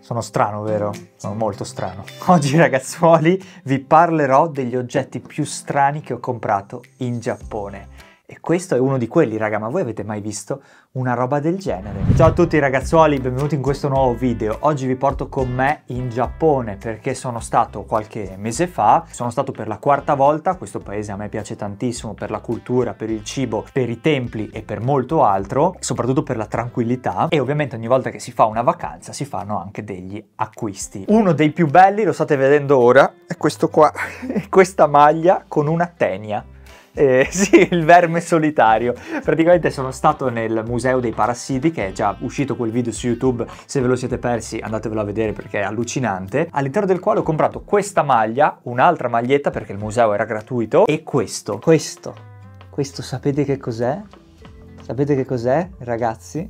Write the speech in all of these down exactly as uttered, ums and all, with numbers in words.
Sono strano, vero? Sono molto strano. Oggi, ragazzuoli, vi parlerò degli oggetti più strani che ho comprato in Giappone. E questo è uno di quelli, raga, ma voi avete mai visto una roba del genere? Ciao a tutti ragazzuoli, benvenuti in questo nuovo video. Oggi vi porto con me in Giappone perché sono stato qualche mese fa, sono stato per la quarta volta. Questo paese a me piace tantissimo per la cultura, per il cibo, per i templi e per molto altro, soprattutto per la tranquillità. E ovviamente ogni volta che si fa una vacanza si fanno anche degli acquisti. Uno dei più belli, lo state vedendo ora, è questo qua, questa maglia con una tenia. Eh, sì, il verme solitario. Praticamente sono stato nel museo dei parassiti, che è già uscito quel video su YouTube. Se ve lo siete persi andatevelo a vedere perché è allucinante. All'interno del quale ho comprato questa maglia, un'altra maglietta perché il museo era gratuito, e questo, questo, questo sapete che cos'è? Sapete che cos'è, ragazzi?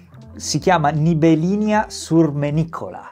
Si chiama Nibellinia surmenicola.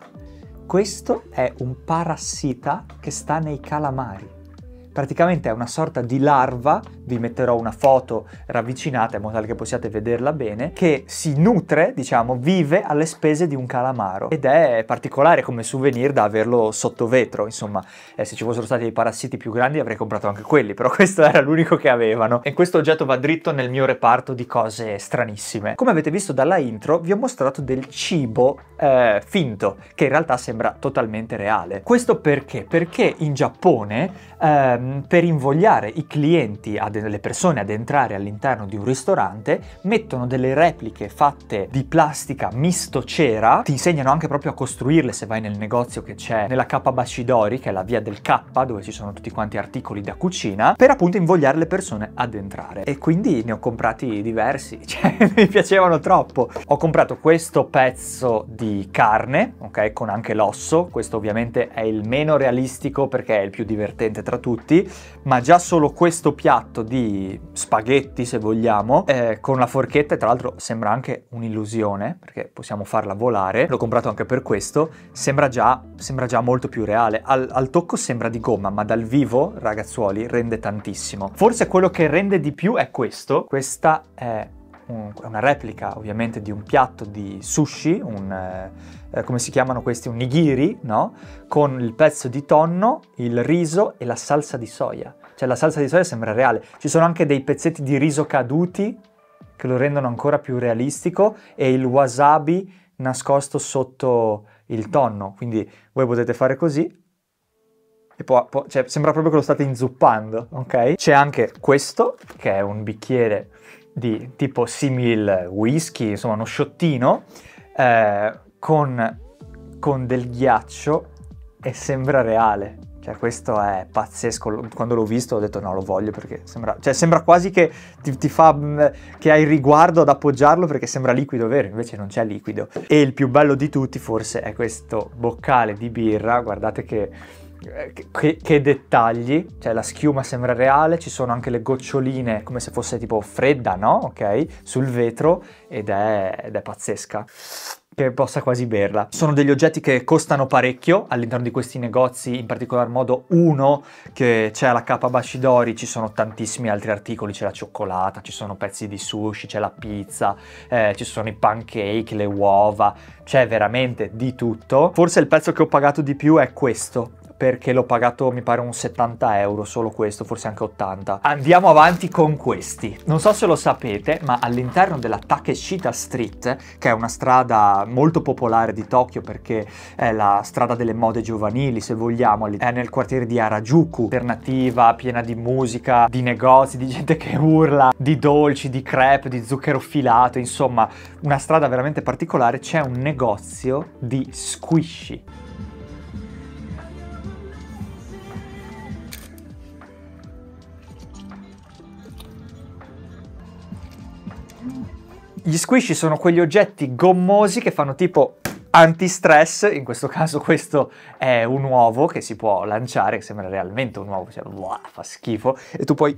Questo è un parassita che sta nei calamari. Praticamente è una sorta di larva, vi metterò una foto ravvicinata in modo tale che possiate vederla bene, che si nutre, diciamo, vive alle spese di un calamaro. Ed è particolare come souvenir da averlo sotto vetro, insomma, eh, se ci fossero stati dei parassiti più grandi avrei comprato anche quelli, però questo era l'unico che avevano. E questo oggetto va dritto nel mio reparto di cose stranissime. Come avete visto dalla intro, vi ho mostrato del cibo eh, finto, che in realtà sembra totalmente reale. Questo perché? Perché in Giappone, eh, per invogliare i clienti, ad, le persone ad entrare all'interno di un ristorante, mettono delle repliche fatte di plastica misto cera. Ti insegnano anche proprio a costruirle se vai nel negozio che c'è nella Kapabashidori, che è la via del K, dove ci sono tutti quanti articoli da cucina, per appunto invogliare le persone ad entrare. E quindi ne ho comprati diversi, cioè mi piacevano troppo. Ho comprato questo pezzo di carne, ok, con anche l'osso. Questo ovviamente è il meno realistico perché è il più divertente tra tutti, ma già solo questo piatto di spaghetti, se vogliamo, eh, con la forchetta, e tra l'altro sembra anche un'illusione perché possiamo farla volare, l'ho comprato anche per questo, sembra già, sembra già molto più reale. Al, al tocco sembra di gomma, ma dal vivo, ragazzuoli, rende tantissimo. Forse quello che rende di più è questo. Questa è una replica ovviamente di un piatto di sushi, un, eh, come si chiamano questi? Un nigiri, no? Con il pezzo di tonno, il riso e la salsa di soia. Cioè la salsa di soia sembra reale. Ci sono anche dei pezzetti di riso caduti che lo rendono ancora più realistico, e il wasabi nascosto sotto il tonno. Quindi voi potete fare così e poi, poi cioè, sembra proprio che lo state inzuppando, ok? C'è anche questo, che è un bicchiere di tipo simil whisky, insomma uno sciottino, eh, con, con del ghiaccio, e sembra reale. Cioè questo è pazzesco. Quando l'ho visto ho detto no, lo voglio perché sembra, cioè sembra quasi che ti, ti fa, che hai riguardo ad appoggiarlo perché sembra liquido vero, invece non c'è liquido. E il più bello di tutti forse è questo boccale di birra, guardate che Che, che dettagli, cioè la schiuma sembra reale, ci sono anche le goccioline come se fosse tipo fredda, no? Ok? Sul vetro, ed è, ed è pazzesca, che possa quasi berla. Sono degli oggetti che costano parecchio all'interno di questi negozi, in particolar modo uno che c'è alla Kapabashidori. Ci sono tantissimi altri articoli, c'è la cioccolata, ci sono pezzi di sushi, c'è la pizza, eh, ci sono i pancake, le uova, c'è veramente di tutto. Forse il pezzo che ho pagato di più è questo, perché l'ho pagato mi pare un settanta euro, solo questo, forse anche ottanta. Andiamo avanti con questi. Non so se lo sapete, ma all'interno della Takeshita Street, che è una strada molto popolare di Tokyo perché è la strada delle mode giovanili, se vogliamo, è nel quartiere di Harajuku, alternativa, piena di musica, di negozi, di gente che urla, di dolci, di crepe, di zucchero filato, insomma una strada veramente particolare. C'è un negozio di squishy. Gli squishy sono quegli oggetti gommosi che fanno tipo antistress. In questo caso questo è un uovo che si può lanciare, che sembra realmente un uovo, cioè, wow, fa schifo, e tu puoi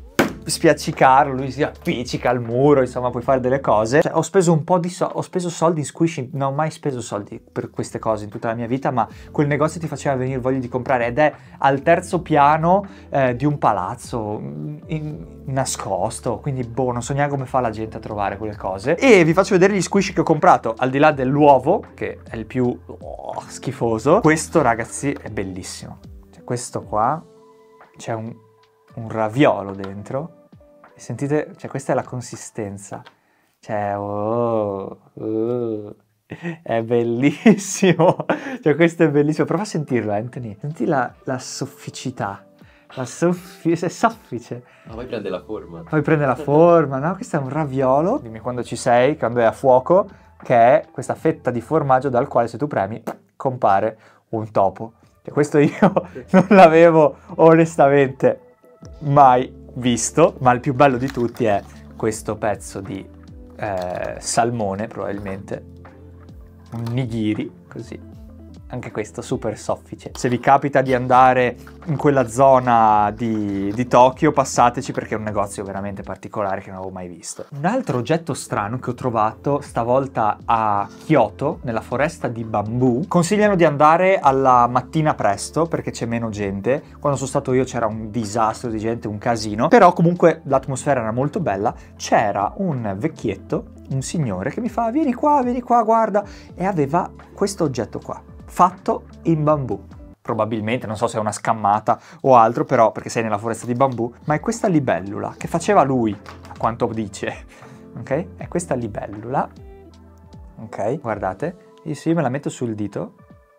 spiaccicarlo, lui si appiccica al muro, insomma puoi fare delle cose. Cioè, ho speso un po' di soldi, ho speso soldi in squishy, non ho mai speso soldi per queste cose in tutta la mia vita, ma quel negozio ti faceva venire voglia di comprare, ed è al terzo piano eh, di un palazzo in, nascosto, quindi boh, non so neanche come fa la gente a trovare quelle cose. E vi faccio vedere gli squishy che ho comprato, al di là dell'uovo, che è il più oh, schifoso. Questo, ragazzi, è bellissimo. Cioè, questo qua, c'è un, un raviolo dentro, e sentite, cioè questa è la consistenza, cioè oh, oh, è bellissimo, cioè questo è bellissimo, prova a sentirlo Anthony, senti la, la sofficità, la soffice, è soffice. Ma poi prende la forma. Poi prende la forma, no? Questo è un raviolo, dimmi quando ci sei, quando è a fuoco, che è questa fetta di formaggio dal quale se tu premi compare un topo. Cioè, questo io non l'avevo onestamente mai visto, ma il più bello di tutti è questo pezzo di eh, salmone, probabilmente, un nigiri, così. Anche questo super soffice. Se vi capita di andare in quella zona di, di Tokyo, passateci perché è un negozio veramente particolare che non avevo mai visto. Un altro oggetto strano che ho trovato stavolta a Kyoto, nella foresta di bambù. Consigliano di andare alla mattina presto perché c'è meno gente. Quando sono stato io c'era un disastro di gente, un casino. Però comunque l'atmosfera era molto bella. C'era un vecchietto, un signore che mi fa vieni qua, vieni qua, guarda. E aveva questo oggetto qua, fatto in bambù. Probabilmente, non so se è una scammata o altro, però perché sei nella foresta di bambù, ma è questa libellula che faceva lui, a quanto dice, ok? È questa libellula, ok? Guardate, io sì, me la metto sul dito,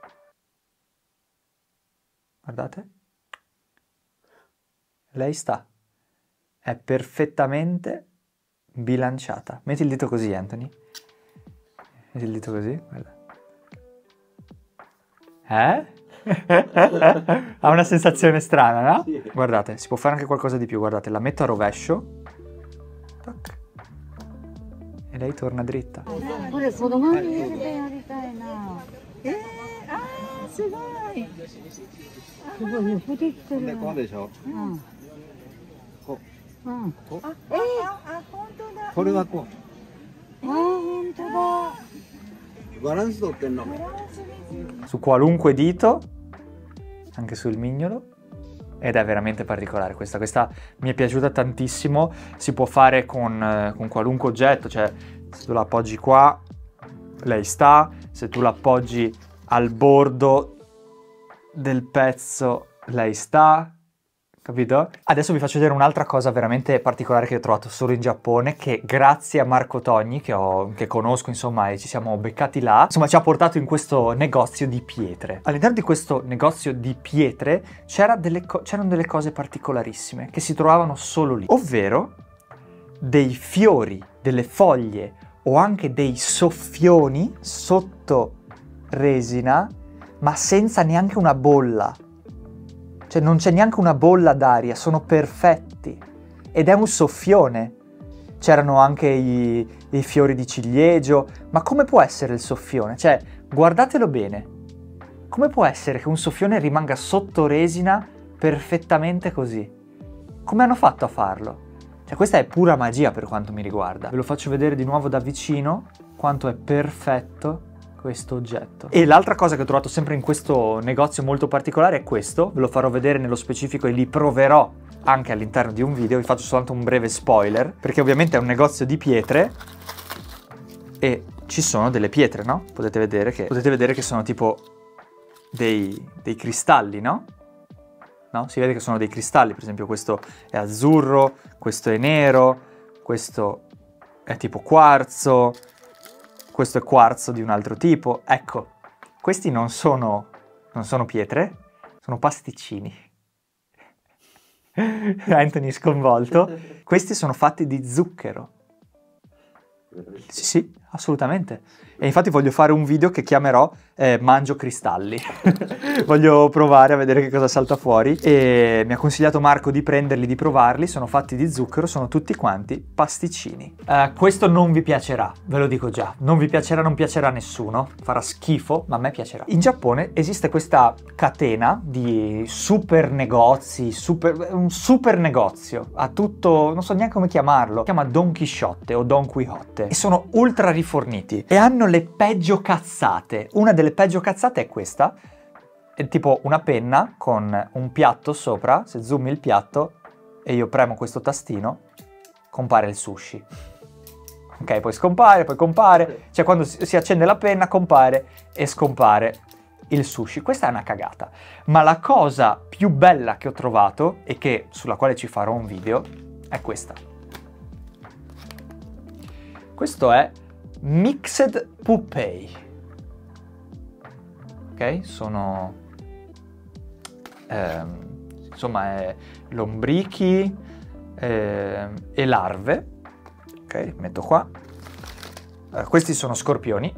guardate, lei sta, è perfettamente bilanciata. Metti il dito così, Anthony, metti il dito così, guarda. Eh? Ha una sensazione strana, no? Sì. Guardate, si può fare anche qualcosa di più, guardate, la metto a rovescio. Tac. E lei torna dritta. Su qualunque dito, anche sul mignolo, ed è veramente particolare questa, questa mi è piaciuta tantissimo. Si può fare con, eh, con qualunque oggetto, cioè se tu la appoggi qua, lei sta, se tu la appoggi al bordo del pezzo, lei sta, capito? Adesso vi faccio vedere un'altra cosa veramente particolare che ho trovato solo in Giappone, che grazie a Marco Togni, che, ho, che conosco insomma e ci siamo beccati là, insomma ci ha portato in questo negozio di pietre. All'interno di questo negozio di pietre c'erano delle, delle cose particolarissime che si trovavano solo lì, ovvero dei fiori, delle foglie o anche dei soffioni sotto resina, ma senza neanche una bolla. Cioè non c'è neanche una bolla d'aria, sono perfetti. Ed è un soffione. C'erano anche i, i fiori di ciliegio. Ma come può essere il soffione? Cioè, guardatelo bene. Come può essere che un soffione rimanga sotto resina perfettamente così? Come hanno fatto a farlo? Cioè, questa è pura magia per quanto mi riguarda. Ve lo faccio vedere di nuovo da vicino, quanto è perfetto questo oggetto. E l'altra cosa che ho trovato sempre in questo negozio molto particolare è questo, ve lo farò vedere nello specifico e li proverò anche all'interno di un video, vi faccio soltanto un breve spoiler, perché ovviamente è un negozio di pietre e ci sono delle pietre, no? Potete vedere che, potete vedere che sono tipo dei, dei cristalli, no? No? Si vede che sono dei cristalli, per esempio questo è azzurro, questo è nero, questo è tipo quarzo, questo è quarzo di un altro tipo. Ecco, questi non sono, non sono pietre, sono pasticcini. Anthony sconvolto. Questi sono fatti di zucchero. Sì, sì, assolutamente. E infatti voglio fare un video che chiamerò eh, Mangio cristalli. Voglio provare a vedere che cosa salta fuori. E mi ha consigliato Marco di prenderli, di provarli. Sono fatti di zucchero, sono tutti quanti pasticcini. Uh, questo non vi piacerà, ve lo dico già. Non vi piacerà, non piacerà a nessuno. Farà schifo, ma a me piacerà. In Giappone esiste questa catena di super negozi, super, un super negozio. Ha tutto, non so neanche come chiamarlo. Si chiama Don Chisciotte o Don Quixote. E sono ultra riforniti. E hanno le peggio cazzate. Una delle peggio cazzate è questa. È tipo una penna con un piatto sopra. Se zoomi il piatto e io premo questo tastino, compare il sushi. Ok, poi scompare, poi compare. Cioè quando si accende la penna compare e scompare il sushi. Questa è una cagata. Ma la cosa più bella che ho trovato e che sulla quale ci farò un video è questa. Questo è Mixed Puppei. Ok, sono ehm, insomma è lombrichi ehm, e larve. Ok, metto qua. Allora, questi sono scorpioni.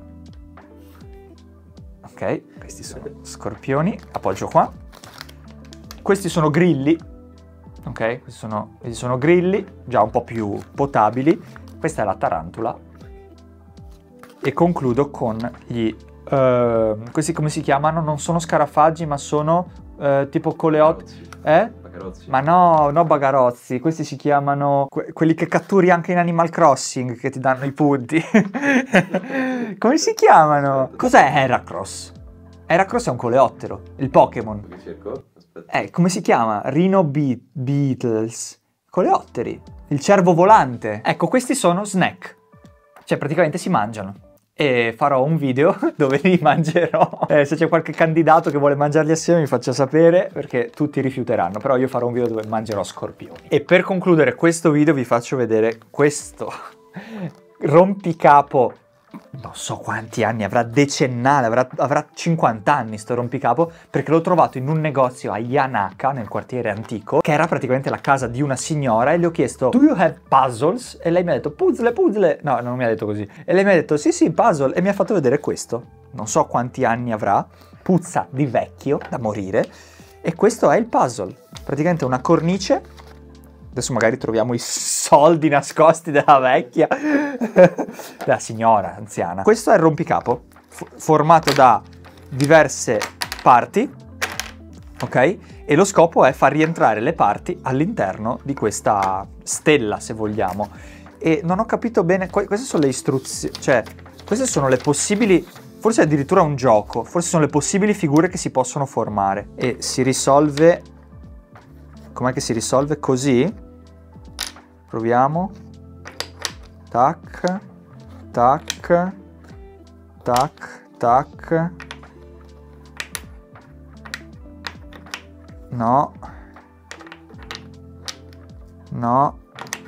Ok, questi sono scorpioni. Appoggio qua. Questi sono grilli. Ok, questi sono, questi sono grilli, già un po' più potabili. Questa è la tarantula. E concludo con gli... Uh, questi come si chiamano? Non sono scarafaggi, ma sono uh, tipo coleotti. Eh? Bagarozzi. Ma no, no bagarozzi. Questi si chiamano... Que quelli che catturi anche in Animal Crossing, che ti danno i punti. Come si chiamano? Cos'è Heracross? Heracross è un coleottero, il Pokémon. Che cerco? Aspetta. Eh, come si chiama? Rhino Be Beetles. Coleotteri. Il cervo volante. Ecco, questi sono snack. Cioè, praticamente si mangiano. E farò un video dove li mangerò. Eh, se c'è qualche candidato che vuole mangiarli assieme mi faccia sapere, perché tutti rifiuteranno. Però io farò un video dove mangerò scorpioni. E per concludere questo video vi faccio vedere questo rompicapo. Non so quanti anni, avrà decennale, avrà, avrà cinquanta anni sto rompicapo, perché l'ho trovato in un negozio a Yanaka, nel quartiere antico, che era praticamente la casa di una signora, e le ho chiesto "Do you have puzzles?" e lei mi ha detto "Puzzle, puzzle". No, non mi ha detto così. E lei mi ha detto "Sì, sì, puzzle", e mi ha fatto vedere questo. Non so quanti anni avrà, puzza di vecchio, da morire, e questo è il puzzle. Praticamente una cornice. Adesso magari troviamo i soldi nascosti della vecchia, della signora anziana. Questo è il rompicapo, formato da diverse parti, ok? E lo scopo è far rientrare le parti all'interno di questa stella, se vogliamo. E non ho capito bene, queste sono le istruzioni, cioè, queste sono le possibili, forse addirittura un gioco, forse sono le possibili figure che si possono formare. E si risolve, com'è che si risolve? Così. Proviamo. Tac, tac, tac, tac. No. No.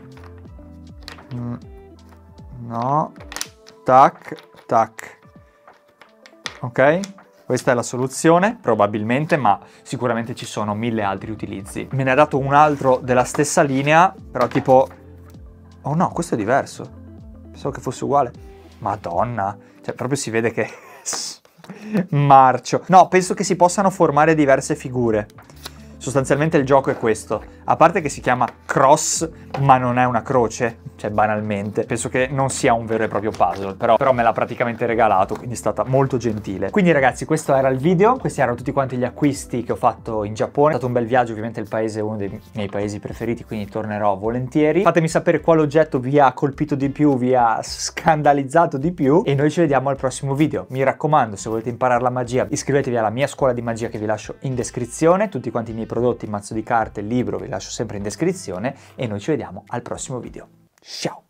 No. Tac, tac. Ok? Questa è la soluzione, probabilmente, ma sicuramente ci sono mille altri utilizzi. Me ne ha dato un altro della stessa linea, però tipo... Oh no, questo è diverso. Pensavo che fosse uguale. Madonna, cioè proprio si vede che... Marcio. No, penso che si possano formare diverse figure. Sostanzialmente il gioco è questo. A parte che si chiama cross, ma non è una croce, cioè banalmente. Penso che non sia un vero e proprio puzzle, però, però me l'ha praticamente regalato, quindi è stata molto gentile. Quindi ragazzi, questo era il video, questi erano tutti quanti gli acquisti che ho fatto in Giappone. È stato un bel viaggio, ovviamente il paese è uno dei miei paesi preferiti, quindi tornerò volentieri. Fatemi sapere quale oggetto vi ha colpito di più, vi ha scandalizzato di più, e noi ci vediamo al prossimo video. Mi raccomando, se volete imparare la magia, iscrivetevi alla mia scuola di magia che vi lascio in descrizione. Tutti quanti i miei prodotti, mazzo di carte, libro, vi lascio sempre in descrizione, e noi ci vediamo al prossimo video. Ciao!